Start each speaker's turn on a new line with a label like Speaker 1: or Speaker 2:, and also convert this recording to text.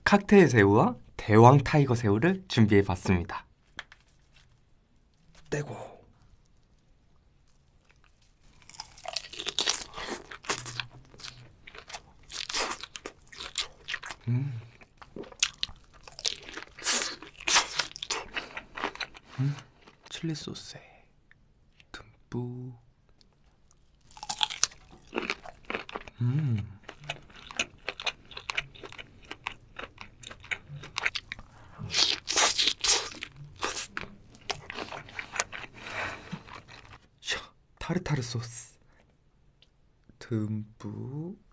Speaker 1: 칵테일 새우와 대왕 타이거 새우를 준비해봤습니다. 떼고 칠리 소스에 듬뿍. 타르타르 소스 듬뿍.